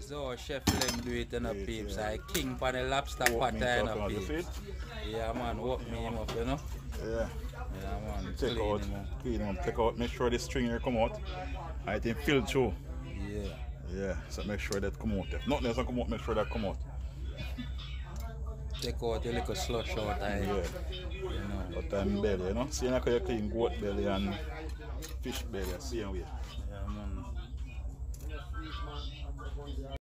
So Chef Leng do it in a peeps. Yeah. I king pan the lobster pot in a peeps. Yeah man, walk me him up, you know? Yeah. Yeah man, Take out, clean him up, take out, make sure the string here come out. I think fill through. Yeah. Yeah, so make sure that come out. If nothing else come out, make sure that come out. Take out a little slush out Yeah. you know. Out time belly, you know? See like you clean goat belly and fish belly, same way. Yeah man.